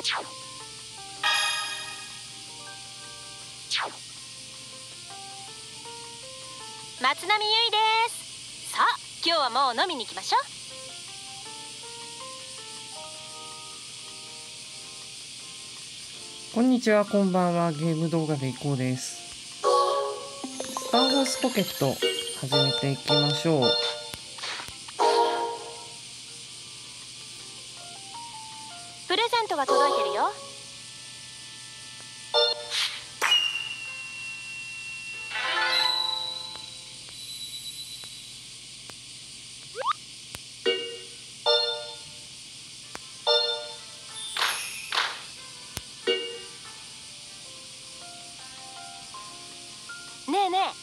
松並由衣です。さあ、今日はもう飲みに行きましょう。 こんにちは、こんばんは。ゲーム動画でいこうです。スター・ウォーズ・ポケット始めていきましょう。 プレゼントが届いてるよ。ねえねえ。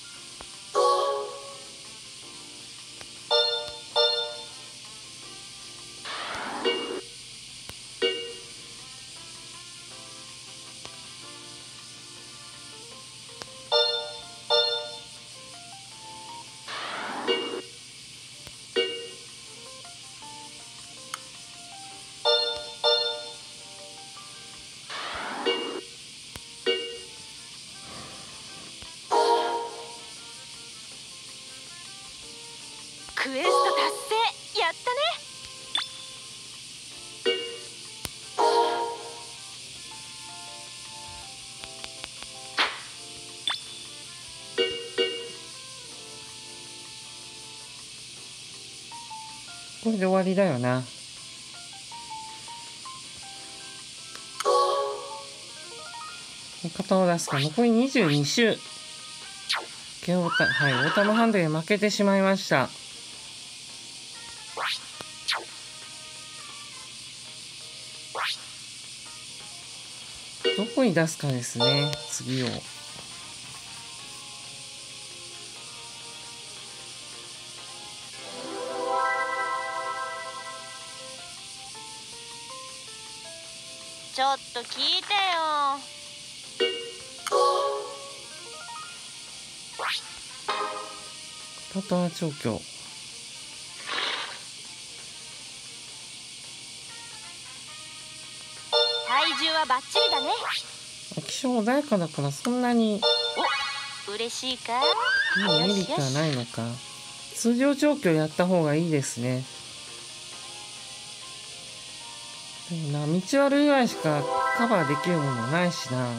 クエスト達成、やったね。 これで終わりだよな。肩を出すか。残り22周。はい、オータムハンドで負けてしまいました。どこに出すかですね、次を。 ちょっと聞いてよ。 パトワ調教。 体重はバッチリだね。 気象穏やかだからそんなにお、嬉しいか。 もうメリットはないのか。通常調教やった方がいいですね。でもな、道悪いぐらいしかカバーできるものないしな。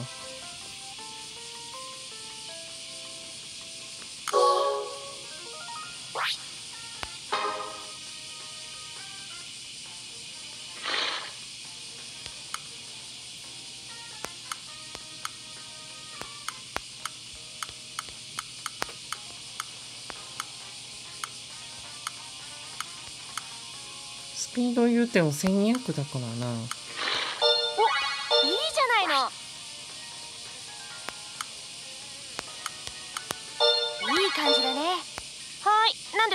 スピード言うても1200だからな。 お、いいじゃないの。いい感じだね。はい、何です？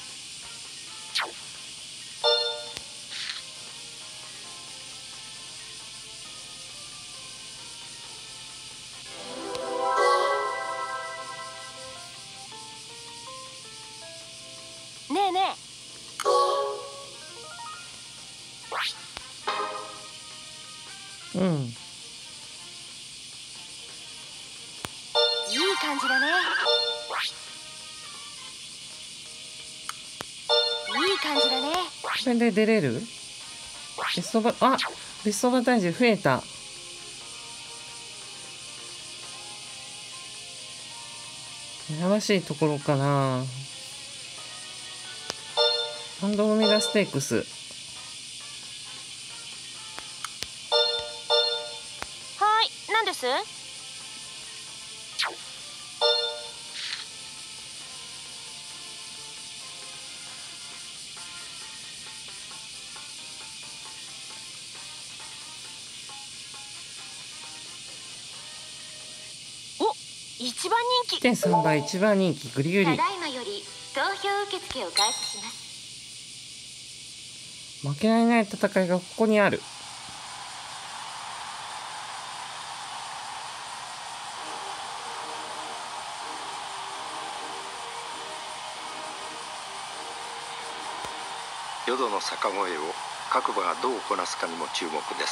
ねえねえ。 うん。 いい感じだね。いい感じだね。 これで出れる？ベストバタージ増えた。悩ましいところかな。アンドロメダステークス。 はい、何です？お、一番人気。 1.3 倍一番人気グリグリ。 ただいまより投票受付を開始します。 負けられない戦いがここにある。 淀の坂越を各馬がどうこなすかにも注目です。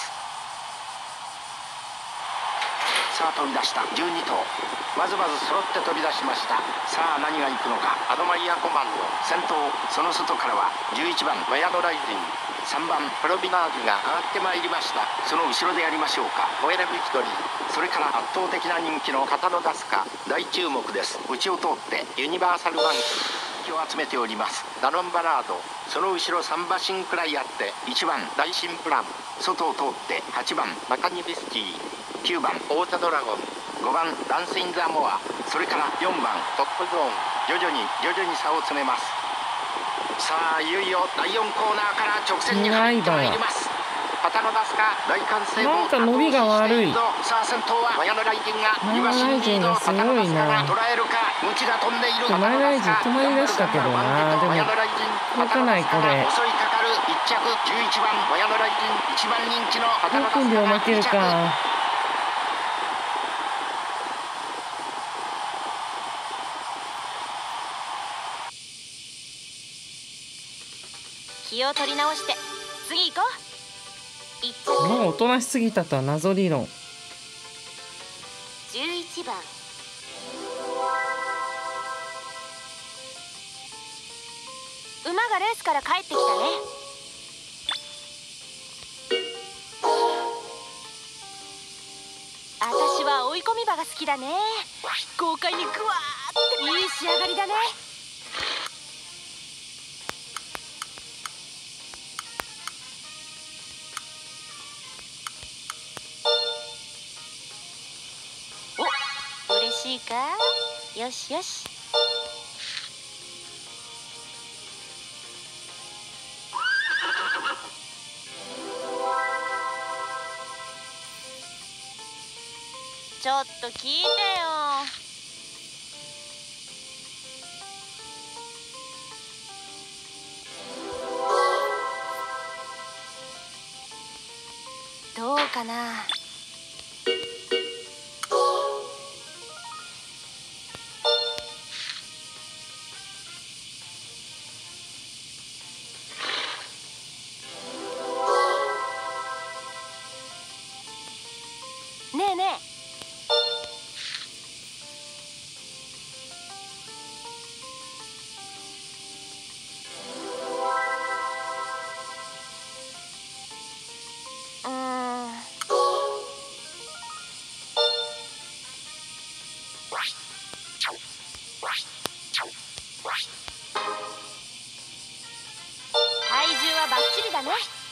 さあ飛び出した12頭、まず揃って飛び出しました。さあ何が行くのか。アドマイヤコマンド先頭、その外からは11番ワヤドライジン、3番プロビナージュが上がってまいりました。その後ろでやりましょうか。ホエレビクトリー、それから圧倒的な人気のカタノダスカ、大注目です。内を通ってユニバーサルバンク気を集めております。ダノンバラード、その後ろ3馬身くらいあって1番大新プラン、外を通って8番マカニビスキー、9番オータドラゴン、5番ダンスインザモア、それから4番トップゾーン、徐々に差を詰めます。さあいよいよ第4コーナーから直線に入ってまいります。カタノダスカ大歓声もなんか伸びが悪い。 さあ先頭はマヤノライジンが2馬身リード、カタノダスカが捉えるか。ムチが飛んでいる。 マヤノライジン止まりだしたけどな。でも動かないこれ。 襲いかかる1着11番マヤノライジン、1番人気のカタノダスカが 5分で負けるか。 気を取り直して次行こう。 もうおとなしすぎたとは謎理論。 11番馬がレースから帰ってきたね。私は追い込み馬が好きだね。豪快にグワーっていい仕上がりだね。お、嬉しいか。よしよし。ちょっと聞いてよ。どうかな。ねえねえ。体重はバッチリだね。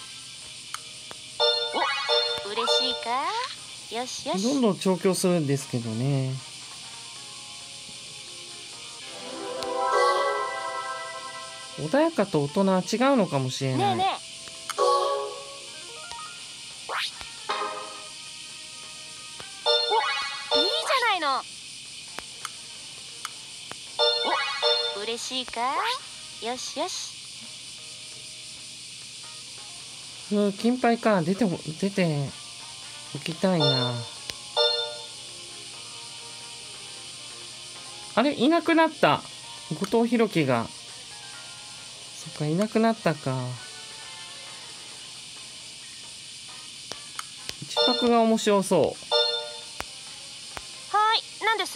お、嬉しいか。よしよし。 どんどん調教するんですけどね。穏やかと大人は違うのかもしれない。 ねえねえ。お、いいじゃないの。お、嬉しいか。よしよし。 金牌か。出ておきたいな。あれ、いなくなった。後藤弘樹が。そっか、いなくなったか。一泊が面白そう。 はい、何です？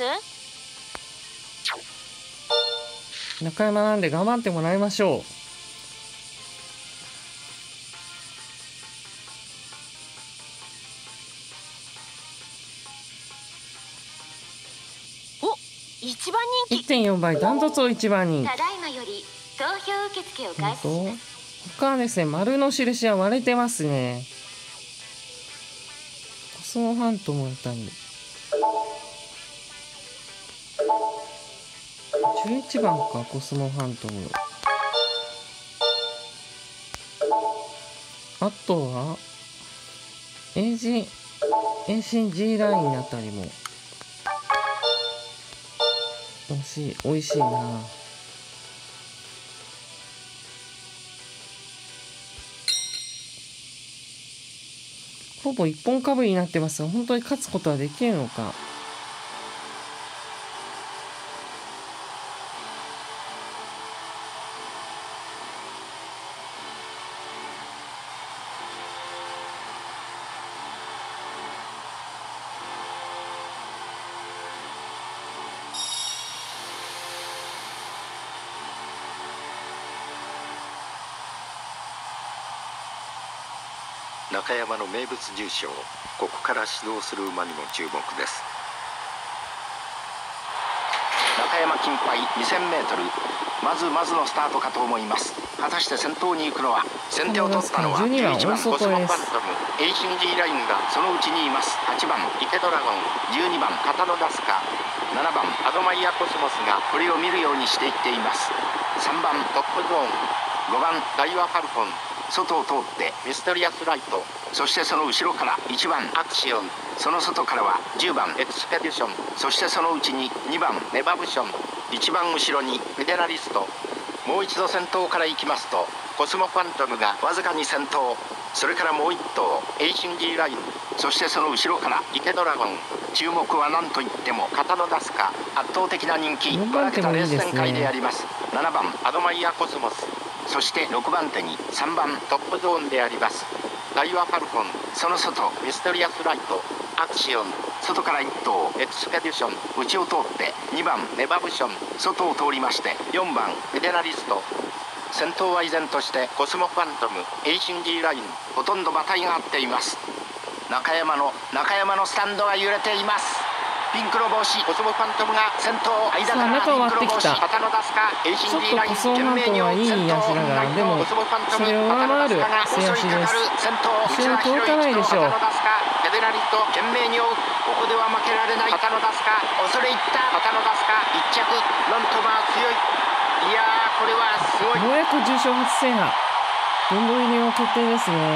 中山なんで頑張ってもらいましょう。 一番人気。 1.4 倍ダントツを1番人気。 ただいまより投票受付を開始します。 他はですね、丸の印は割れてますね。コスモファントムあたり11番か。コスモファントム。あとはエイシン G ラインあたりもおいしいな。ほぼ一本かぶりになってますが、本当に勝つことはできるのか。 中山の名物重賞、ここから始動する馬にも注目です。中山金杯 2000m、 まずまずのスタートかと思います。果たして先頭に行くのは、先手を取ったのは11番コスモファントム、エイシンジーラインがそのうちにいます。8番池ドラゴン、12番カタノダスカ、7番アドマイヤコスモスがこれを見るようにしていっています。3番トップゾーン、5番ダイワファルコン、外を通ってミステリアスライト、そしてその後ろから1番アクション、その外からは10番エクスペディション、そしてそのうちに2番ネバブション、一番後ろにフェデラリスト。もう一度先頭から行きますと、コスモファントムがわずかに先頭、それからもう1頭エイシンジーライン、そしてその後ろから池ドラゴン。注目は何といってもカタノダスカ、圧倒的な人気、ばらけたレース展開であります。7番アドマイヤコスモス、そして6番手に3番トップゾーンでありますダイワファルコン、その外ミステリアスライト、アクション、外から1頭エクスペディション、内を通って2番ネバブション、外を通りまして4番フェデラリスト。先頭は依然としてコスモファントム、エイシンジーライン、ほとんど馬体が合っています。中山のスタンドが揺れています。ピンクの帽子コスモファントムが先頭、間からピンクの帽子カタノダスカ、エイシンジーライン、懸命に追う先頭、でもそれを上回る背足です。後ろに届かないでしょう。 フェデラリスト懸命に追う、ここでは負けられないカタノダスカ、恐れ入ったカタノダスカ1着、なんとまあ強い。いやー、これはすごい。 ようやく重賞初制覇、殿堂入りの決定ですね。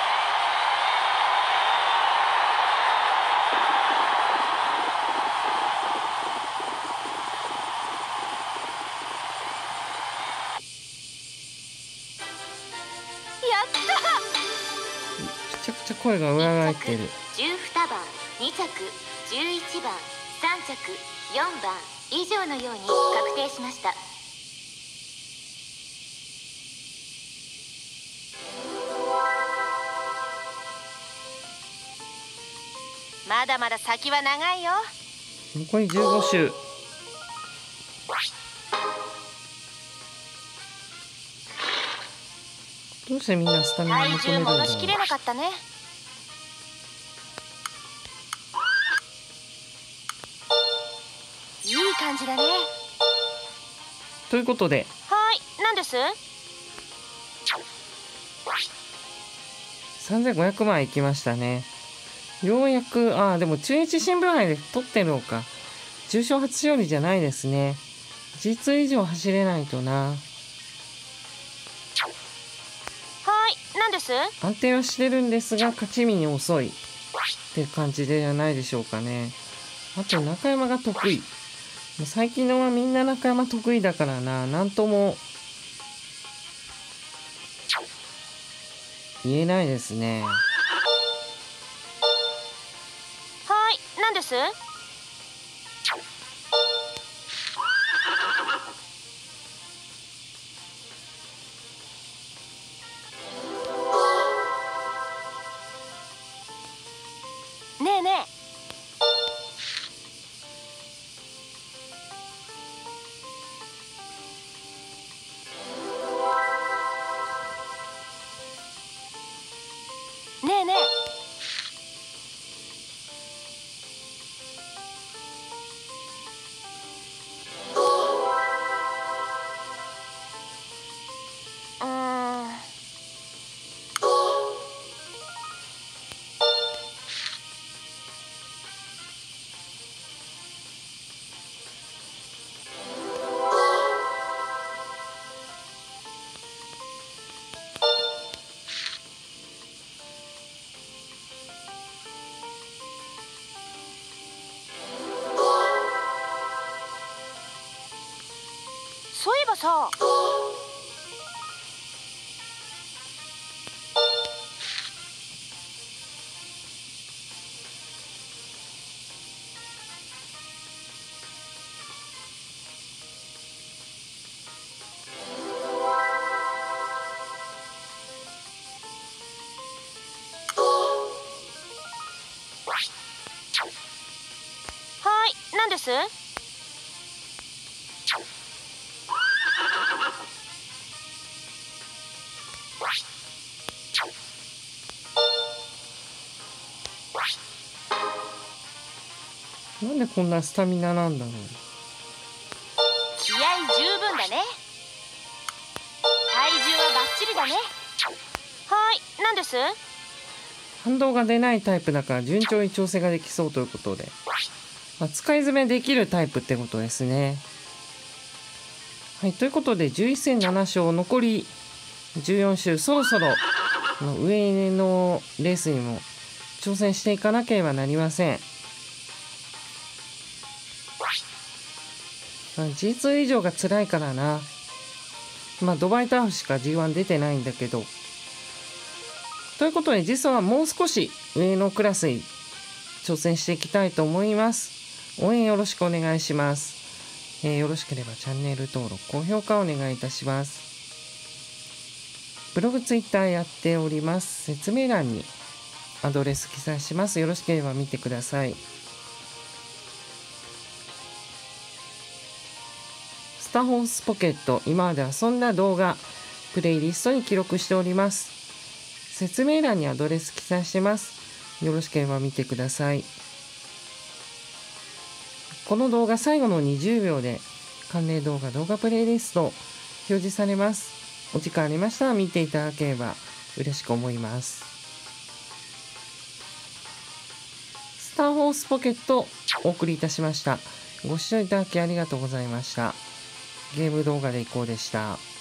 めちゃくちゃ声が裏返ってる。 12番、2着、11番、3着、4番以上のように確定しました。まだまだ先は長いよ。 残り15周。どうしてみんなスタミナ求めるんだろう。 体重戻しきれなかったね。いい感じだね。 ということで、 はい、何です 3500万いきましたね。ようやく、でも中日新聞杯で取ってるのか。重賞初勝利じゃないですね。G2 以上走れないとな。 はい、何です安定はしてるんですが、勝ち身に遅いって感じではないでしょうかね。あと中山が得意。もう最近のはみんな中山得意だからな、なんとも言えないですね。 はい、何ですねえねえ。ねえねえ。そういえばさ、はい、何ですなんでこんなスタミナなんだろう。 気合十分だね。体重はバッチリだね。はい、何です？ 反動が出ないタイプだから順調に調整ができそうということで、使い詰めできるタイプってことですね。はい、ということで11戦7勝、残り14週、そろそろ上のレースにも挑戦していかなければなりません。G2 以上が辛いからな。ドバイターフしか G1 出てないんだけど。ということで実はもう少し上のクラスに挑戦していきたいと思います。応援よろしくお願いします。よろしければチャンネル登録、高評価お願いいたします。ブログ、ツイッターやっております。説明欄にアドレス記載します。よろしければ見てください。スターホースポケット、今まで遊んだ動画、プレイリストに記録しております。説明欄にアドレス記載してます。よろしければ見てください。この動画最後の20秒で関連動画プレイリスト表示されます。お時間ありましたら見ていただければ嬉しく思います。スターホースポケットお送りいたしました。ご視聴いただきありがとうございました。ゲーム動画でいこうでした。